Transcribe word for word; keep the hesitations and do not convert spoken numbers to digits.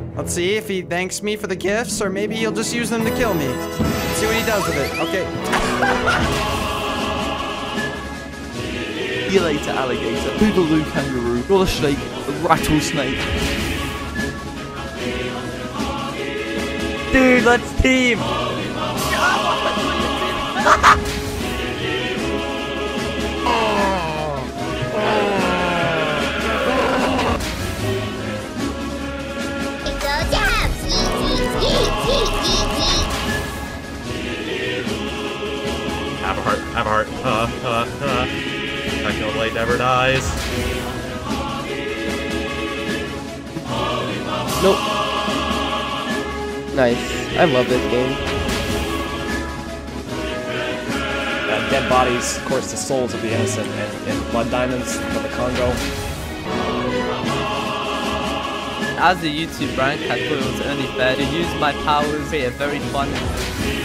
Let's see if he thanks me for the gifts, or maybe he'll just use them to kill me. Let's see what he does with it. Okay. See you later, alligator. Boogaloo kangaroo. You're the snake. The rattlesnake. Dude, let's team. Have a heart, have a heart. Uh, uh, uh. Technoblade never dies. Nope. Nice. I love this game. Uh, dead bodies, of course, the souls of the innocent, and, and blood diamonds from the Congo. As a YouTube rank, I thought it was only fair to use my powers. Create a very fun